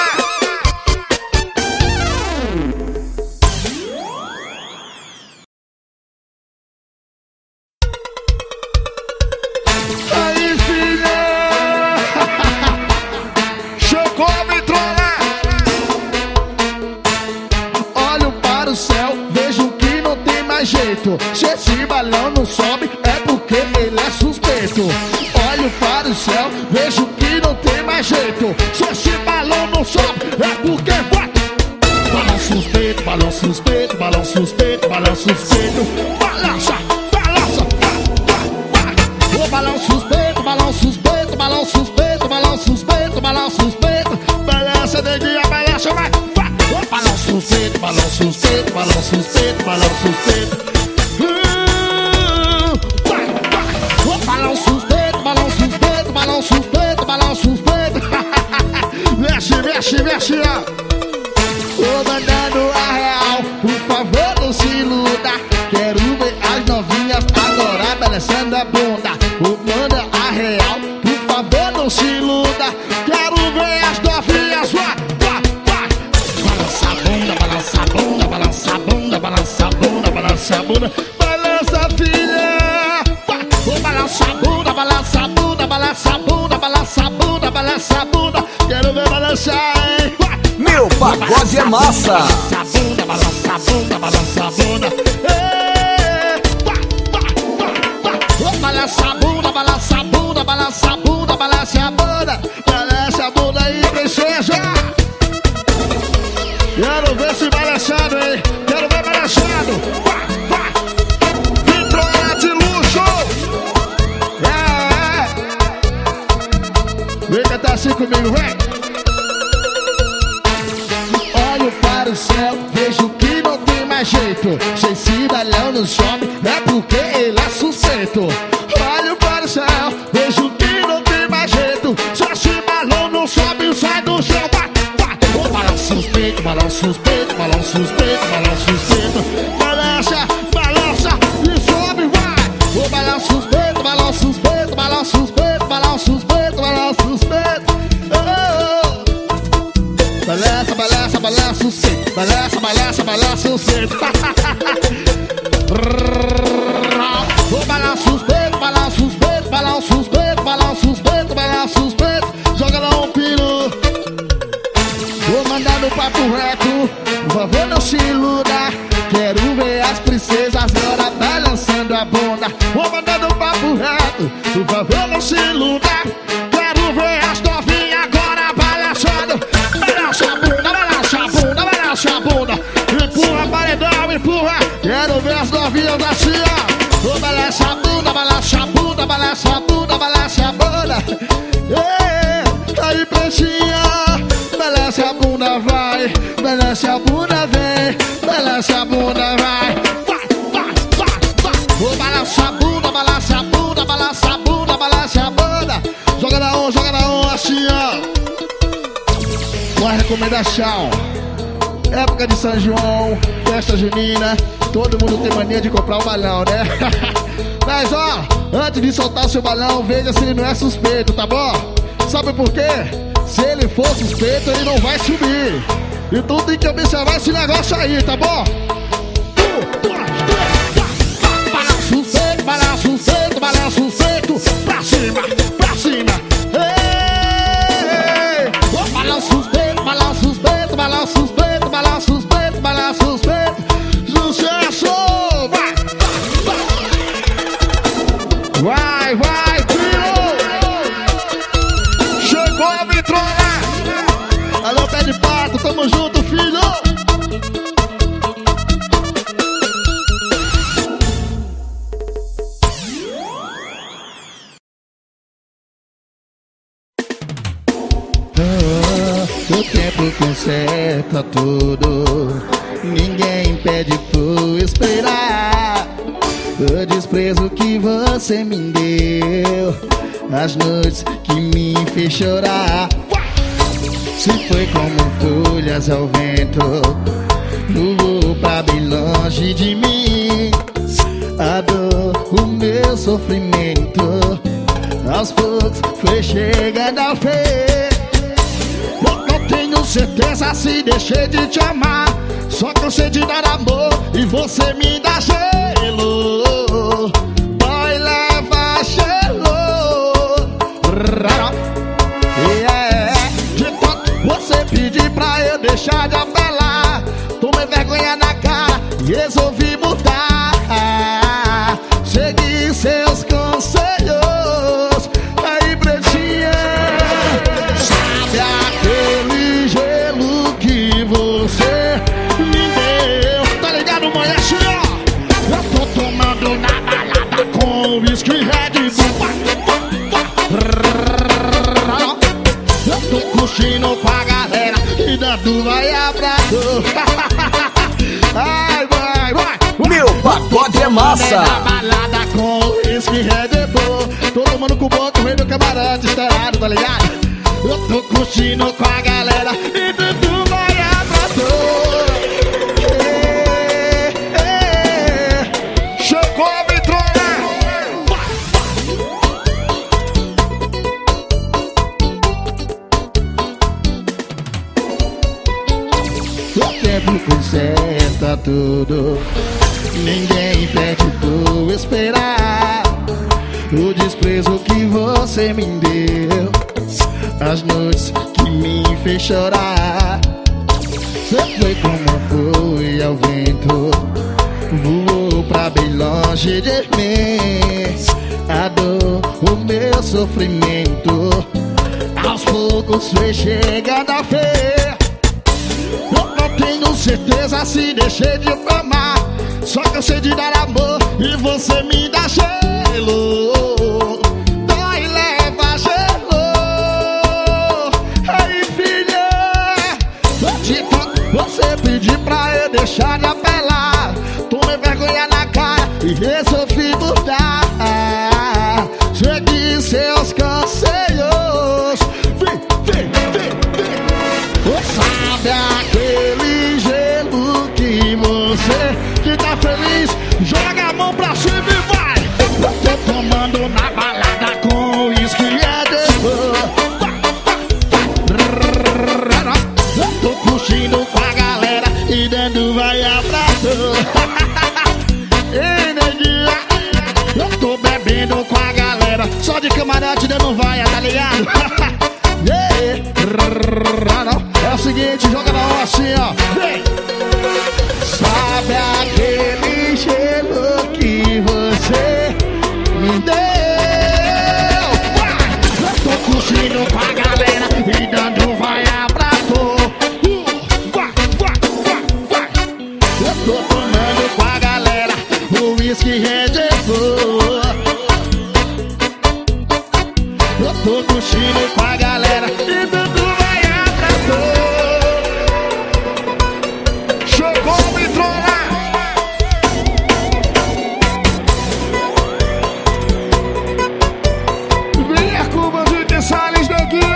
Se esse balão não sobe, é porque ele é suspeito. Olho para o céu, vejo que não tem mais jeito. Se esse balão não sobe, é porque vai. Balão suspeito, balão suspeito, balão suspeito, balão suspeito. Balança, balança, vai. O balão suspeito, balão suspeito, balão suspeito, balão suspeito, balão suspeito. Balança, neguinha, balança, vai. O balão suspeito, balão suspeito, balão suspeito, balão suspeito. Balão suspeito, balão suspeito, balão suspeito, balão suspeito. Mexe, mexe, mexe. Tô mandando a real, por favor não se iluda. Quero ver as novinhas agora balançando a bunda. Manda a real, por favor não se iluda. Quero ver as novinhas, vai, vai, vai. Balança a bunda, balança a bunda, balança a bunda, balança a bunda, balança a bunda. Balança, filha. Balança a bunda, balança a bunda, balança a bunda, balança a bunda, balança a bunda. Quero ver balançar, hein? Meu pagode é massa. Balança a bunda, balança a bunda, balança a bunda. Balança a bunda, balança a bunda, balança a bunda, balança a bunda. Balança a bunda aí, princesa. Quero ver se balançado, hein? Quero ver balançado. Vai, vai. Vitrola de luxo. Vem cantar assim comigo, vem! Olho para o céu, vejo que não tem mais jeito. Se esse balão não sobe, é porque ele é suspeito. Olho para o céu, vejo que não tem mais jeito. Se esse balão não sobe, sai do chão, vai, vai! O balão suspeito, balão suspeito, balão suspeito, balão suspeito. Balança, balança e sobe, vai! O balão suspeito, balão suspeito, balão suspeito, balão suspeito, balão suspeito. Balança, balança, balança, suspeito. Balança, balança, balança, suspeito. O balão suspeito, balão suspeito, balão suspeito, balão suspeito, balão suspeito. Joga lá um pino. Vou mandar no papo reto, por favor não se iluda. Quero ver as princesas agora balançando a bunda. Vou mandar no papo reto, por favor não se iluda. Quero ver as novinhas agora balançando. Balança a bunda, balança a bunda, balança a bunda. Empurra, paredão, empurra. Quero ver as novinhas assim, ó. Vou balança a bunda, balança a bunda, balança a bunda, balança a bunda. Aí, prechinha. Balança a bunda, vai. Balança a bunda, vem. Balança a bunda, vai. Vai, vai, vai, vai. Vou balançar a bunda, balança a bunda, balança a bunda, balança a bunda. Joga na on, assim, ó. Uma recomendação. Época de São João, festa junina. Todo mundo tem mania de comprar um balão, né? Mas, ó, antes de soltar o seu balão, veja se ele não é suspeito, tá bom? Sabe por quê? Se ele for suspeito, ele não vai subir. Então tem que observar esse negócio aí, tá bom? Balança o peito, balança o peito, pra cima, pra cima. Ei! Balança os peitos, balança os peitos, balança os peitos, balança os peitos, balança os peitos. Sucesso! Vai, vai, tio! Chegou a vitrola! Alô, pé de pato, tamo junto, filho! O tempo conserta tudo, ninguém impede por esperar. O desprezo que você me deu, as noites que me fez chorar. Se foi como folhas ao vento, voou pra bem longe de mim. A dor, o meu sofrimento, aos poucos foi chegando ao fim. Tenho certeza se deixei de te amar, só cansei de dar amor e você me dá gelo. Dói, leva gelo. De tanto você pedir pra eu deixar de apelar, tomei vergonha na cara e resolvi mudar. Segui seus conselhos. Aí, pretinha, sabe aquele gelo que você me deu? Tá ligado, mãe? Assim, ó, eu tô tomando na balada com whisky Red Bull. Eu tô curtindo com a galera e dando vai abraço. Ai, vai, vai. Meu pagode é massa. Na balada com whisky Red Bull, todo mundo com o boto, rei do camarote estourado, tá ligado? Eu tô curtindo com a galera e tudo vai abraçar. Chegou a vitrola. O tempo conserta tudo, ninguém pede por esperar. O desprezo que você me deu, as noites que me fez chorar. Você foi como foi ao vento, voou pra bem longe de mim. A dor, o meu sofrimento, aos poucos foi chegando ao fim. Eu não tenho certeza se deixei de amar, só cansei de dar amor e você me dá gelo. Dói, leva gelo. Aí, filha, de tanto você pedir pra eu deixar de apelar, tomei vergonha na cara e resolvi mudar. Segui seus conselhos. Vem, vem, vem, vem. Sabe aquele gelo que você que tá feliz, joga a mão pra cima e vai. Eu tô tomando na balada com whisky Red Bull. Eu tô curtindo com a galera e dando vai abraço. Ei, neguinha, eu tô bebendo com a galera, só de camarote dando vai, tá ligado? É o seguinte, joga na hora assim, ó. Vem! Sabe aquele gelo que você me deu? Vai! Eu tô curtindo com a galera e dando vai abraço. Vai, vai, vai, vai! Eu tô tomando com a galera o whisky Red Bull. Eu tô curtindo com a galera e dando vai abraço. Chegou o vitrola. Vem a curva de Salles daqui.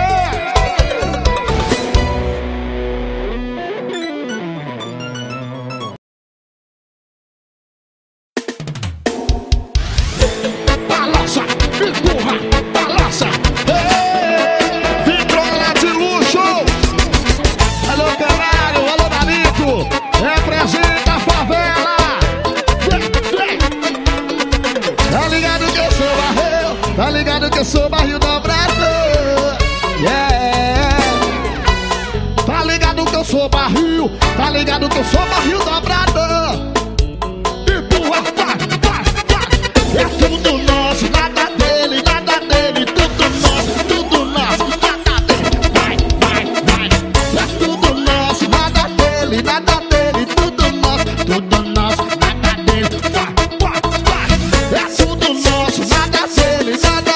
sou barril, tá ligado que eu sou barril dobrador. E tu vai. É tudo nosso, nada dele, tudo nosso, nada dele. Vai. É tudo nosso, nada dele, tudo nosso, nada dele. Vai. É tudo nosso, nada dele.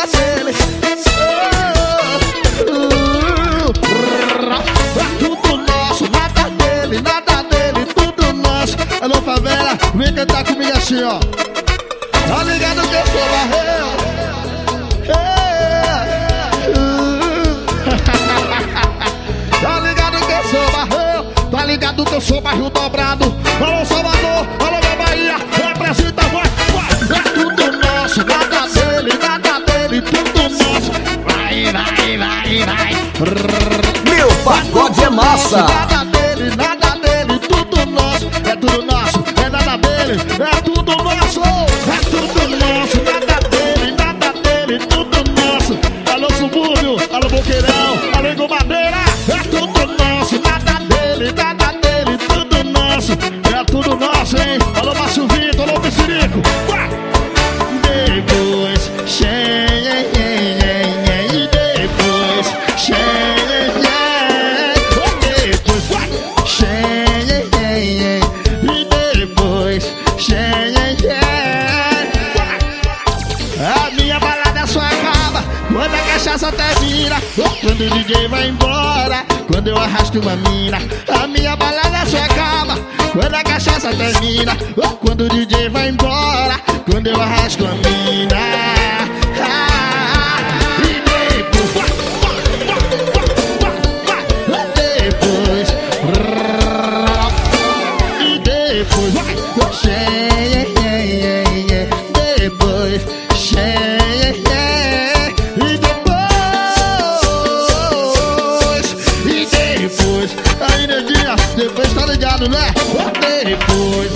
É tudo nosso, nada dele, tudo nosso. Alô, favela, vem cantar comigo assim, ó. Tá ligado que eu sou barril? Tá ligado que eu sou barril? Tá ligado que eu sou barril dobrado? Alô, Salvador, alô, minha Bahia, representa, vai. É tudo nosso, nada dele, tudo nosso. Vai. Meu pagode é massa. Nada dele, tudo nosso. É tudo nosso, é nada dele, é tudo nosso. É tudo nosso, nada dele, tudo nosso. Alô, subúrbio, alô, boqueirão, alô, engomadeira. É tudo nosso, nada dele, tudo nosso. É tudo nosso, hein? Alô, Márcio Vitor, alô, Piscirico. Depois, a minha balada só acaba quando a cachaça termina, quando o DJ vai embora, quando eu arrasto uma mina. A minha balada só acaba quando a cachaça termina, quando o DJ vai embora, quando eu arrasto uma mina. Aí, neguinha, depois tá ligado, né? Depois.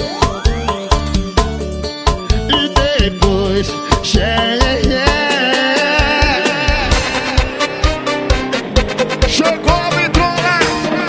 Chegou a vitrona.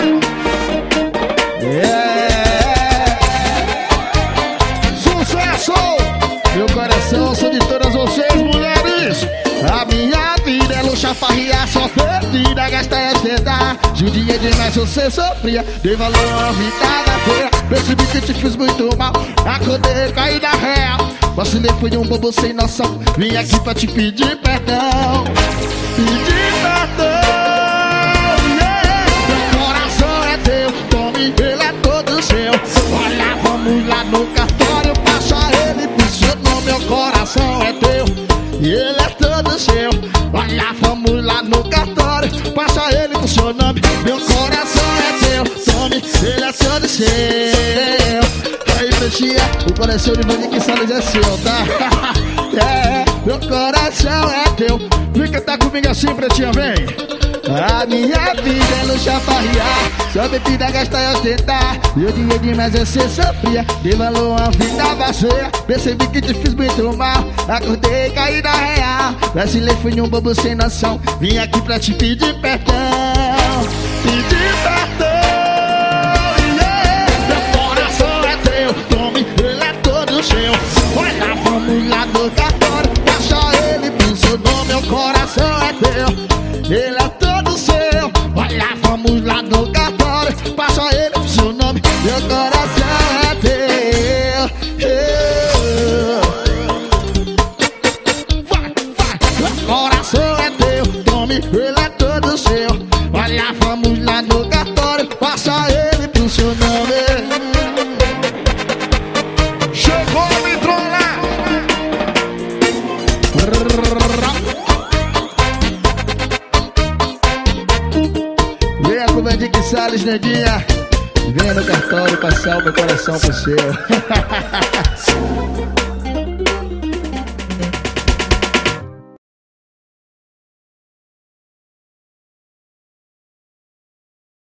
Sucesso! Meu coração, sou de todas vocês, mulheres. A minha vida é luxar, farriar, só perdida, gastar e ostentar. Judia demais, você sofria, dei valor à vida da feira. Percebi que te fiz muito mal, acordei, caí da real. Vacilei, fui um bobo sem noção, vim aqui pra te pedir perdão. Pedir perdão, yeah. Meu coração é teu, tome, ele é todo seu. Olha, vamos lá no cartório, passa ele pro seu nome. Meu coração é teu, e ele é todo seu. Olha, vamos lá no cartório, passa ele pro seu nome. Meu coração é teu, tome, ele é todo seu. Aí, Pretinha, o coração de Vanique Salles é seu, tá? É, meu coração é teu. Vem cantar comigo assim, Pretinha, vem. A minha vida é luxar, farriar, só bebida, gastar e ostentar. Eu dinheiro demais, você sofria, dei valor à vida vazia. Percebi que te fiz muito mal, acordei, caí da real. Vacilei, fui um bobo sem noção, vim aqui pra te pedir perdão. Pedir perdão, yeah. Meu coração é teu, tome, ele é todo seu. Olha, vamos lá no cartório, passa ele pro seu nome. Meu coração é teu, ele é todo seu. Olha, vamos lá no cartório, passa ele pro seu nome. Meu coração é teu. Vai. Meu coração é teu, tome, ele é todo seu. Olha, vamos lá no cartório, passa ele pro seu nome. Chegou a vitrona. Venha com o Vanique Salles, neguinha. Venha no cartório passar o meu coração pro seu.